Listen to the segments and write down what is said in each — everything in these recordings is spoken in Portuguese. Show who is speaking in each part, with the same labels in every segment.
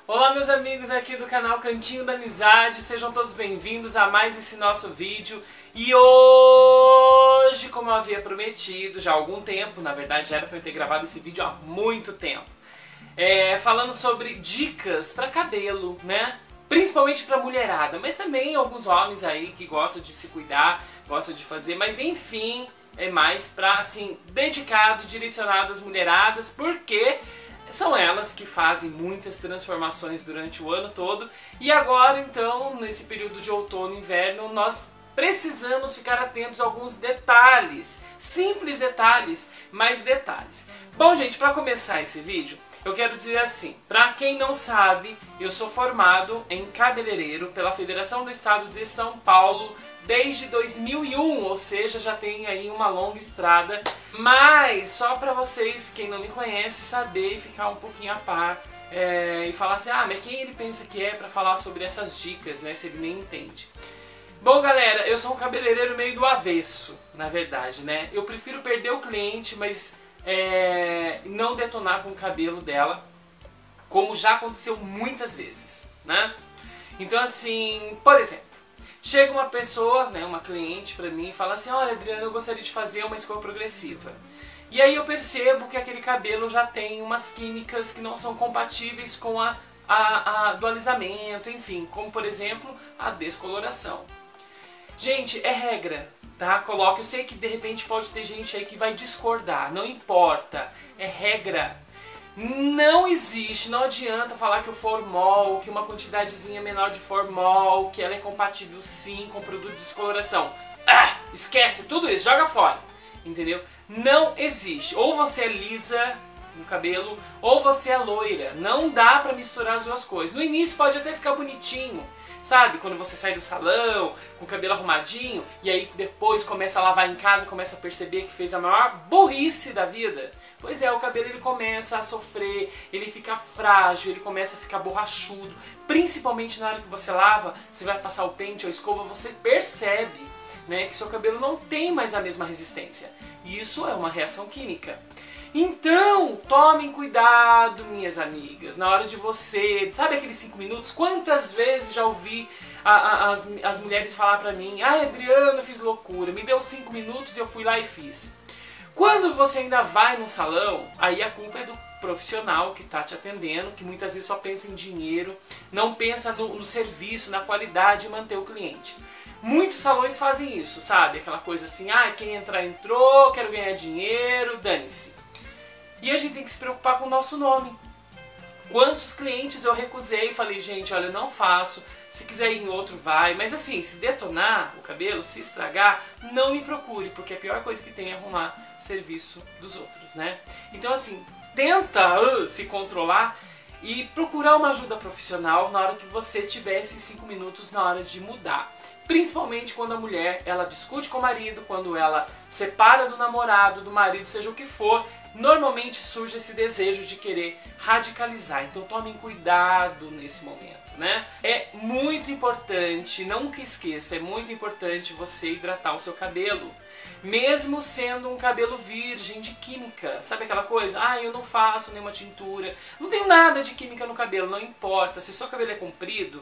Speaker 1: Olá meus amigos aqui do canal Cantinho da Amizade, sejam todos bem-vindos a mais esse nosso vídeo. E hoje, como eu havia prometido já há algum tempo, na verdade já era para eu ter gravado esse vídeo há muito tempo, falando sobre dicas para cabelo, né? Principalmente para mulherada, mas também alguns homens aí que gostam de se cuidar, gostam de fazer, mas enfim, é mais para assim, dedicado, direcionado às mulheradas, porque são elas que fazem muitas transformações durante o ano todo. E agora, então, nesse período de outono e inverno, nós precisamos ficar atentos a alguns detalhes. Simples detalhes, mas detalhes. Bom, gente, para começar esse vídeo, eu quero dizer assim, para quem não sabe, eu sou formado em cabeleireiro pela Federação do Estado de São Paulo desde 2001, ou seja, já tem aí uma longa estrada. Mas só para vocês, quem não me conhece, saber e ficar um pouquinho a par e falar assim, mas quem ele pensa que é para falar sobre essas dicas, né, se ele nem entende. Bom, galera, eu sou um cabeleireiro meio do avesso, na verdade, né? Eu prefiro perder o cliente, mas não detonar com o cabelo dela, como já aconteceu muitas vezes, né? Então assim, por exemplo, chega uma pessoa, né, uma cliente pra mim e fala assim, olha Adriana, eu gostaria de fazer uma escova progressiva. E aí eu percebo que aquele cabelo já tem umas químicas que não são compatíveis com do alisamento, enfim, como por exemplo a descoloração. Gente, é regra, tá? Coloque, eu sei que de repente pode ter gente aí que vai discordar, não importa, é regra. Não existe, não adianta falar que o formol, que uma quantidadezinha menor de formol, que ela é compatível sim com produto de descoloração. Esquece tudo isso, joga fora, entendeu? Não existe. Ou você é lisa no cabelo, ou você é loira. Não dá pra misturar as duas coisas. No início pode até ficar bonitinho, sabe? Quando você sai do salão, com o cabelo arrumadinho, e aí depois começa a lavar em casa, começa a perceber que fez a maior burrice da vida. Pois é, o cabelo ele começa a sofrer, ele fica frágil, ele começa a ficar borrachudo. Principalmente na hora que você lava, você vai passar o pente ou a escova, você percebe, né, que seu cabelo não tem mais a mesma resistência. Isso é uma reação química. Então, tomem cuidado, minhas amigas, na hora de você... Sabe aqueles 5 minutos? Quantas vezes já ouvi as mulheres falar pra mim, Adriana, eu fiz loucura, me deu 5 minutos e eu fui lá e fiz. Quando você ainda vai no salão, aí a culpa é do profissional que está te atendendo, que muitas vezes só pensa em dinheiro, não pensa no serviço, na qualidade e manter o cliente. Muitos salões fazem isso, sabe? Aquela coisa assim, quem entrar entrou, quero ganhar dinheiro, dane-se. E a gente tem que se preocupar com o nosso nome. Quantos clientes eu recusei e falei, gente, olha, eu não faço, se quiser ir em outro vai, mas assim, se detonar o cabelo, se estragar, não me procure, porque a pior coisa que tem é arrumar serviço dos outros, né? Então assim, tenta se controlar e procurar uma ajuda profissional na hora que você tiver esses 5 minutos na hora de mudar. Principalmente quando a mulher, ela discute com o marido, quando ela separa do namorado, do marido, seja o que for, normalmente surge esse desejo de querer radicalizar. Então tomem cuidado nesse momento, né? É muito importante, nunca esqueça, é muito importante você hidratar o seu cabelo. Mesmo sendo um cabelo virgem de química, sabe aquela coisa? Eu não faço nenhuma tintura, não tenho nada de química no cabelo, não importa. Se o seu cabelo é comprido,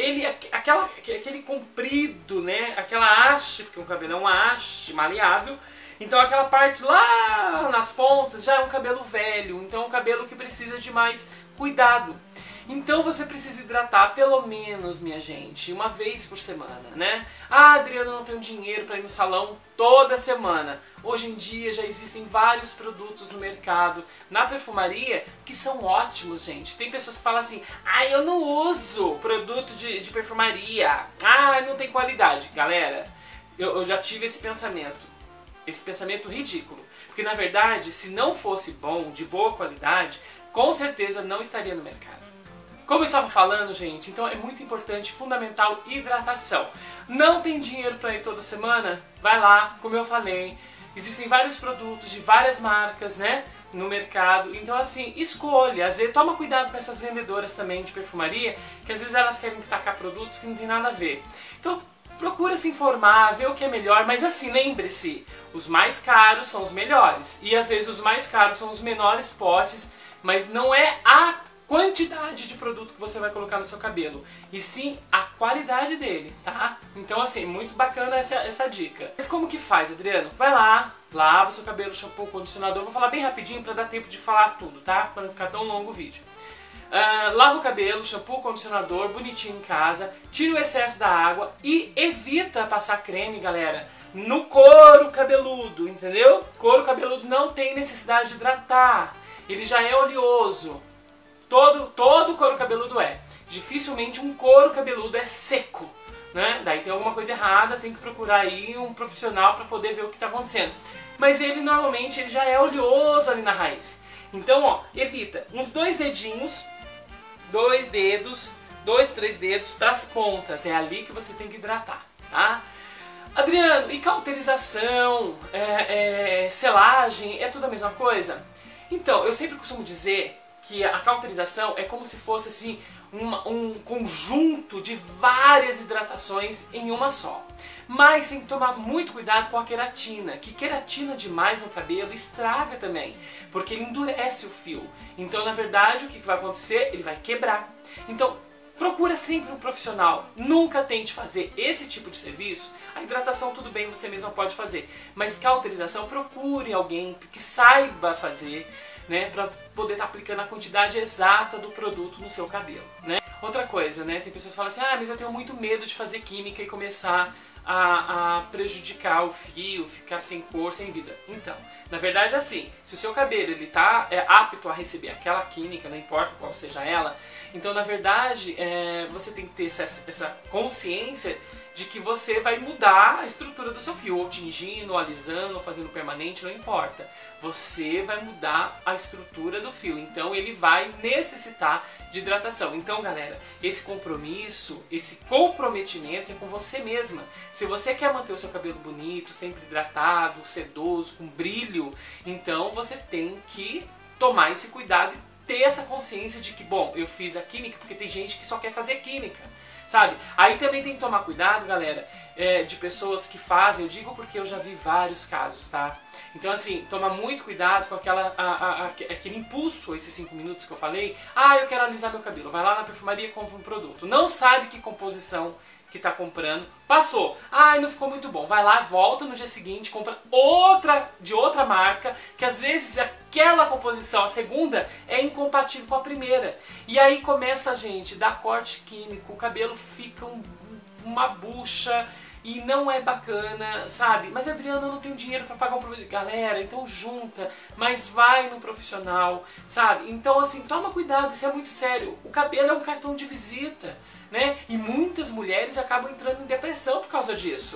Speaker 1: aquele comprido, né? Aquela haste, porque o cabelo é uma haste maleável, então aquela parte lá nas pontas já é um cabelo velho, então é um cabelo que precisa de mais cuidado. Então você precisa hidratar pelo menos, minha gente, uma vez por semana, né? Adriana, eu não tenho dinheiro para ir no salão toda semana. Hoje em dia já existem vários produtos no mercado, na perfumaria, que são ótimos, gente. Tem pessoas que falam assim, eu não uso produto de perfumaria, não tem qualidade. Galera, eu já tive esse pensamento ridículo. Porque na verdade, se não fosse bom, de boa qualidade, com certeza não estaria no mercado. Como eu estava falando, gente, então é muito importante, fundamental, hidratação. Não tem dinheiro para ir toda semana? Vai lá, como eu falei, existem vários produtos de várias marcas, né, no mercado. Então assim, escolha, às vezes, toma cuidado com essas vendedoras também de perfumaria, que às vezes elas querem tacar produtos que não tem nada a ver. Então procura se informar, ver o que é melhor, mas assim, lembre-se, os mais caros são os melhores. E às vezes os mais caros são os menores potes, mas não é a quantidade de produto que você vai colocar no seu cabelo, e sim a qualidade dele, tá? Então assim, muito bacana essa dica. Mas como que faz, Adriano? Vai lá, lava o seu cabelo, shampoo, condicionador. Vou falar bem rapidinho pra dar tempo de falar tudo, tá? Pra não ficar tão longo o vídeo. Lava o cabelo, shampoo, condicionador, bonitinho em casa, tira o excesso da água e evita passar creme, galera, no couro cabeludo, entendeu? Couro cabeludo não tem necessidade de hidratar, ele já é oleoso. Todo couro cabeludo é. Dificilmente um couro cabeludo é seco, né? Daí tem alguma coisa errada, tem que procurar aí um profissional para poder ver o que está acontecendo. Mas ele normalmente ele já é oleoso ali na raiz. Então, ó, evita uns 2 dedinhos, 2 dedos, 2, 3 dedos para as pontas. É ali que você tem que hidratar, tá? Adriano, e cauterização, selagem, é tudo a mesma coisa? Então, eu sempre costumo dizer que a cauterização é como se fosse assim um conjunto de várias hidratações em uma só. Mas tem que tomar muito cuidado com a queratina, que queratina demais no cabelo estraga também, porque ele endurece o fio. Então, na verdade, o que vai acontecer? Ele vai quebrar. Então, procura sempre um profissional. Nunca tente fazer esse tipo de serviço. A hidratação, tudo bem, você mesmo pode fazer. Mas cauterização, procure alguém que saiba fazer, né, para poder estar aplicando a quantidade exata do produto no seu cabelo, né? Outra coisa, né, tem pessoas que falam assim, mas eu tenho muito medo de fazer química e começar a prejudicar o fio, ficar sem cor, sem vida. Então, na verdade é assim, se o seu cabelo ele tá apto a receber aquela química, não importa qual seja ela, então na verdade você tem que ter essa consciência de que você vai mudar a estrutura do seu fio, ou tingindo, ou alisando, ou fazendo permanente, não importa. Você vai mudar a estrutura do fio, então ele vai necessitar de hidratação. Então, galera, esse compromisso, esse comprometimento é com você mesma. Se você quer manter o seu cabelo bonito, sempre hidratado, sedoso, com brilho, então você tem que tomar esse cuidado e ter essa consciência de que, bom, eu fiz a química, porque tem gente que só quer fazer química, sabe? Aí também tem que tomar cuidado, galera, de pessoas que fazem, eu digo porque eu já vi vários casos, tá? Então assim, toma muito cuidado com aquele impulso, esses 5 minutos que eu falei, eu quero alisar meu cabelo, vai lá na perfumaria e compra um produto, não sabe que composição que tá comprando, passou, não ficou muito bom, vai lá, volta no dia seguinte, compra outra, de outra marca, que às vezes aquela composição, a segunda, é incompatível com a primeira, e aí começa, gente, dar corte químico, o cabelo fica uma bucha, e não é bacana, sabe? Mas Adriana, eu não tenho dinheiro para pagar um profissional. Galera, então junta, mas vai no profissional, sabe? Então assim, toma cuidado, isso é muito sério. O cabelo é um cartão de visita, né? E muitas mulheres acabam entrando em depressão por causa disso.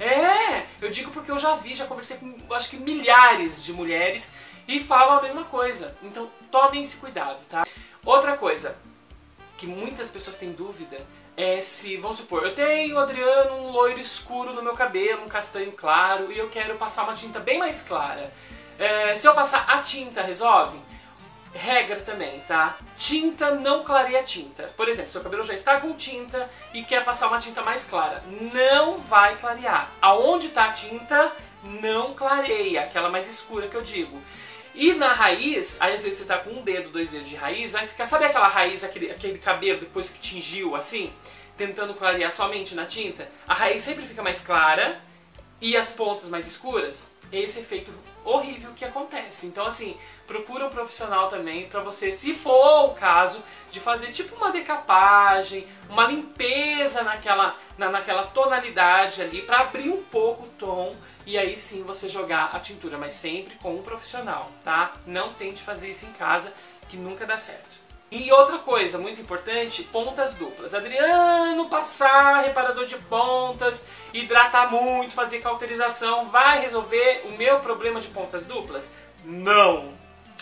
Speaker 1: Eu digo porque eu já conversei com, acho que milhares de mulheres e falam a mesma coisa. Então tomem esse cuidado, tá? Outra coisa que muitas pessoas têm dúvida é se, vamos supor, eu tenho, Adriano, um loiro escuro no meu cabelo, um castanho claro, e eu quero passar uma tinta bem mais clara. Se eu passar a tinta, resolve? Regra também, tá? Tinta não clareia a tinta. Por exemplo, seu cabelo já está com tinta e quer passar uma tinta mais clara. Não vai clarear. Aonde está a tinta, não clareia, aquela mais escura que eu digo. E na raiz, aí às vezes você tá com 1 dedo, 2 dedos de raiz, vai ficar, sabe aquela raiz, aquele cabelo depois que tingiu assim, tentando clarear somente na tinta? A raiz sempre fica mais clara e as pontas mais escuras. Esse efeito horrível que acontece. Então assim, procura um profissional também pra você, se for o caso, de fazer tipo uma decapagem, uma limpeza naquela tonalidade ali, pra abrir um pouco o tom e aí sim você jogar a tintura, mas sempre com um profissional, tá? Não tente fazer isso em casa, que nunca dá certo. E outra coisa muito importante, pontas duplas. Adriano, passar reparador de pontas, hidratar muito, fazer cauterização, vai resolver o meu problema de pontas duplas? Não!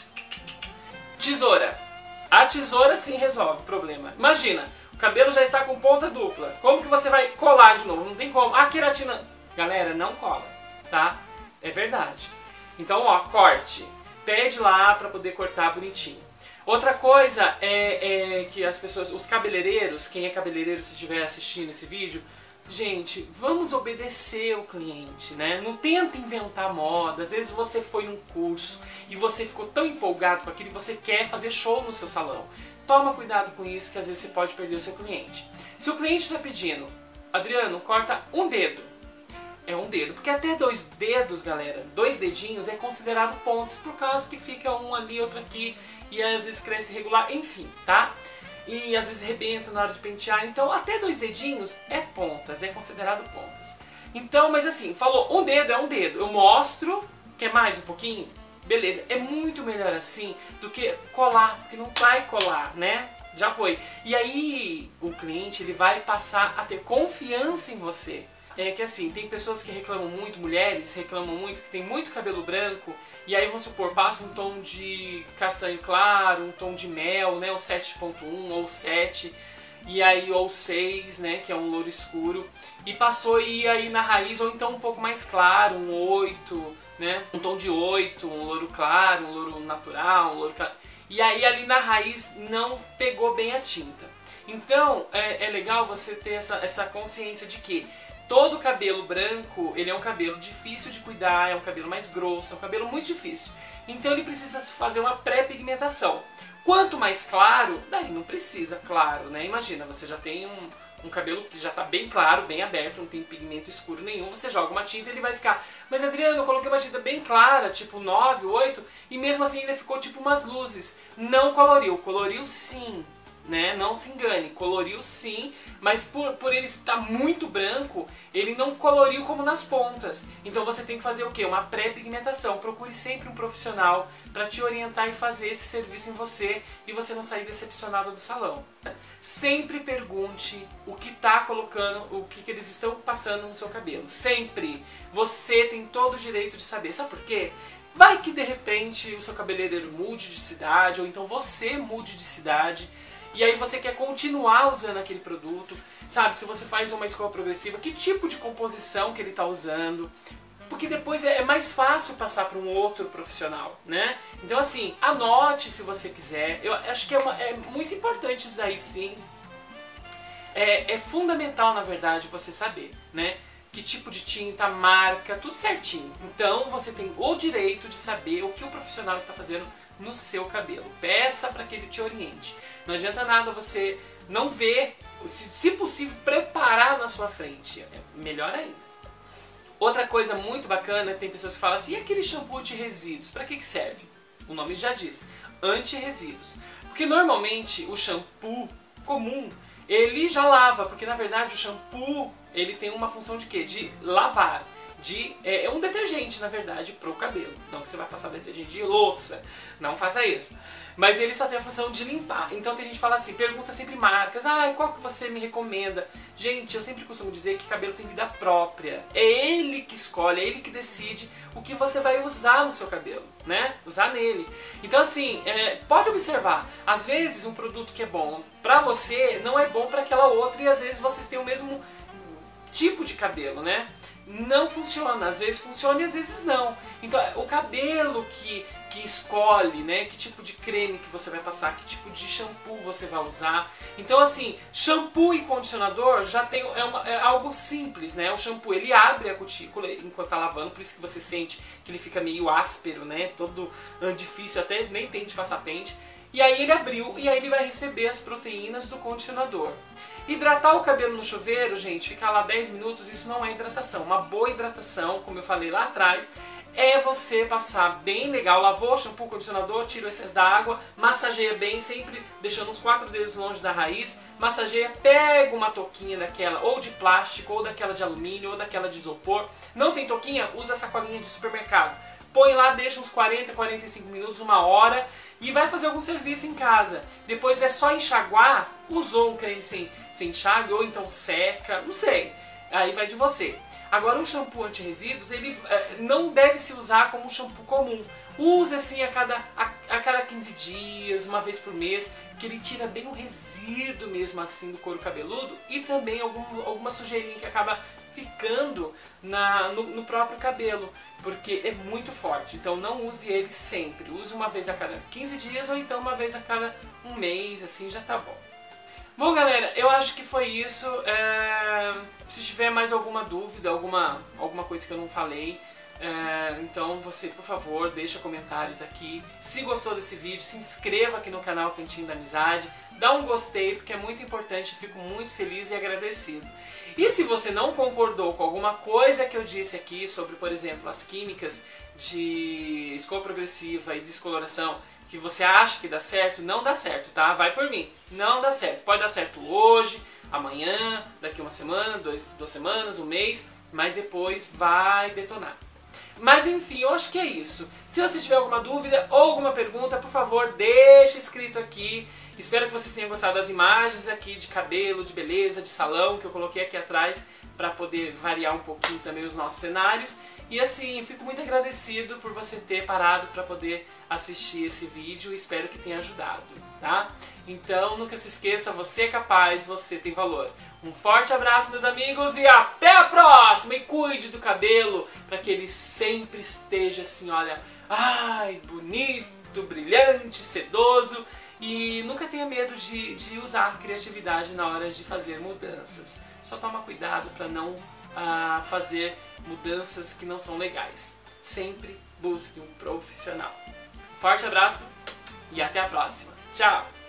Speaker 1: Tesoura. A tesoura sim resolve o problema. Imagina, o cabelo já está com ponta dupla. Como que você vai colar de novo? Não tem como. A queratina... Galera, não cola, tá? É verdade. Então, ó, corte. Pede lá pra poder cortar bonitinho. Outra coisa é que as pessoas, os cabeleireiros, quem é cabeleireiro se estiver assistindo esse vídeo, gente, vamos obedecer o cliente, né? Não tenta inventar moda. Às vezes você foi num curso e você ficou tão empolgado com aquilo e você quer fazer show no seu salão. toma cuidado com isso, que às vezes você pode perder o seu cliente. Se o cliente está pedindo, Adriano, corta um dedo, é um dedo, porque até 2 dedos, galera, 2 dedinhos é considerado pontos, por causa que fica um ali, outro aqui, e às vezes cresce irregular, enfim, tá? E às vezes rebenta na hora de pentear, então até 2 dedinhos é pontas, é considerado pontas. Então, mas assim, falou um dedo é um dedo, eu mostro, quer mais um pouquinho? Beleza, é muito melhor assim do que colar, porque não vai colar, né? Já foi. E aí o cliente ele vai passar a ter confiança em você. É que assim, tem pessoas que reclamam muito, mulheres reclamam muito, que tem muito cabelo branco, e aí vamos supor, passa um tom de castanho claro, um tom de mel, né, o 7.1 ou 7, e aí ou 6, né, que é um louro escuro, e passou e aí na raiz, ou então um pouco mais claro, um 8, né, um tom de 8, um louro claro, um louro natural, um louro claro, e aí ali na raiz não pegou bem a tinta. Então é legal você ter essa consciência de que todo cabelo branco, ele é um cabelo difícil de cuidar, é um cabelo mais grosso, é um cabelo muito difícil. Então ele precisa fazer uma pré-pigmentação. Quanto mais claro, daí não precisa, claro, né? Imagina, você já tem um cabelo que já está bem claro, bem aberto, não tem pigmento escuro nenhum, você joga uma tinta e ele vai ficar... Mas Adriano, eu coloquei uma tinta bem clara, tipo 9, 8, e mesmo assim ainda ficou tipo umas luzes. Não coloriu, coloriu sim. Né? Não se engane, coloriu sim, mas por ele estar muito branco, ele não coloriu como nas pontas. Então você tem que fazer o quê? Uma pré-pigmentação. Procure sempre um profissional para te orientar e fazer esse serviço em você e você não sair decepcionado do salão. Sempre pergunte o que está colocando, o que eles estão passando no seu cabelo. Sempre. Você tem todo o direito de saber. Sabe por quê? Vai que de repente o seu cabeleireiro mude de cidade, ou então você mude de cidade, e aí você quer continuar usando aquele produto, sabe? Se você faz uma escova progressiva, que tipo de composição que ele está usando? Porque depois é mais fácil passar para um outro profissional, né? Então assim, anote se você quiser. Eu acho que é muito importante isso daí sim. É fundamental, na verdade, você saber, né? Que tipo de tinta, marca, tudo certinho. Então você tem o direito de saber o que o profissional está fazendo no seu cabelo. Peça para que ele te oriente. Não adianta nada você não ver, se possível, preparar na sua frente. É melhor ainda. Outra coisa muito bacana, tem pessoas que falam assim, e aquele shampoo anti-resíduos, para que serve? O nome já diz, anti-resíduos. Porque normalmente o shampoo comum, ele já lava, porque na verdade o shampoo, ele tem uma função de quê? De lavar. É um detergente, na verdade, pro cabelo. Não que você vai passar detergente de louça, não faça isso. Mas ele só tem a função de limpar. Então tem gente que fala assim, pergunta sempre marcas, qual que você me recomenda? Gente, eu sempre costumo dizer que cabelo tem vida própria. É ele que escolhe, é ele que decide o que você vai usar no seu cabelo, né? Usar nele. Então assim, pode observar, às vezes um produto que é bom pra você não é bom pra aquela outra, e às vezes vocês têm o mesmo tipo de cabelo, né? Não funciona, às vezes funciona e às vezes não. Então o cabelo que escolhe, né, que tipo de creme que você vai passar, que tipo de shampoo você vai usar. Então assim, shampoo e condicionador já tem, é algo simples, né? O shampoo ele abre a cutícula enquanto tá lavando, por isso que você sente que ele fica meio áspero, né? Todo difícil, até nem tente passar pente. E aí ele abriu e aí ele vai receber as proteínas do condicionador. Hidratar o cabelo no chuveiro, gente, ficar lá 10 minutos, isso não é hidratação. Uma boa hidratação, como eu falei lá atrás, é você passar bem legal, lavou o shampoo, condicionador, tira o excesso da água, massageia bem, sempre deixando uns 4 dedos longe da raiz, massageia, pega uma touquinha daquela, ou de plástico, ou daquela de alumínio, ou daquela de isopor. Não tem touquinha? Usa a sacolinha de supermercado. Põe lá, deixa uns 40, 45 minutos, 1 hora e vai fazer algum serviço em casa. Depois é só enxaguar, usou um creme sem enxague ou então seca, não sei. Aí vai de você. Agora um shampoo anti-resíduos, ele não deve se usar como um shampoo comum. Use assim a cada 15 dias, uma vez por mês, que ele tira bem o resíduo mesmo assim do couro cabeludo e também alguma sujeirinha que acaba ficando no próprio cabelo, porque é muito forte. Então não use ele sempre, use uma vez a cada 15 dias ou então uma vez a cada 1 mês, assim já tá bom. Bom galera, eu acho que foi isso. Se tiver mais alguma dúvida, alguma coisa que eu não falei, Então você, por favor, deixa comentários aqui. Se gostou desse vídeo, se inscreva aqui no canal Cantinho da Amizade. Dá um gostei, porque é muito importante, fico muito feliz e agradecido. E se você não concordou com alguma coisa que eu disse aqui sobre, por exemplo, as químicas de escova progressiva e descoloração, que você acha que dá certo, não dá certo, tá? Vai por mim. Não dá certo. Pode dar certo hoje, amanhã, daqui uma semana, duas semanas, um mês, mas depois vai detonar. Mas enfim, eu acho que é isso. Se você tiver alguma dúvida ou alguma pergunta, por favor, deixe escrito aqui. Espero que vocês tenham gostado das imagens aqui de cabelo, de beleza, de salão, que eu coloquei aqui atrás para poder variar um pouquinho também os nossos cenários. E assim, fico muito agradecido por você ter parado para poder assistir esse vídeo. Espero que tenha ajudado, tá? Então, nunca se esqueça, você é capaz, você tem valor. Um forte abraço, meus amigos, e até a próxima! E cuide do cabelo para que ele sempre esteja assim, olha, ai, bonito, brilhante, sedoso. E nunca tenha medo de usar a criatividade na hora de fazer mudanças. Só toma cuidado para não fazer mudanças que não são legais. Sempre busque um profissional. Forte abraço e até a próxima. Tchau!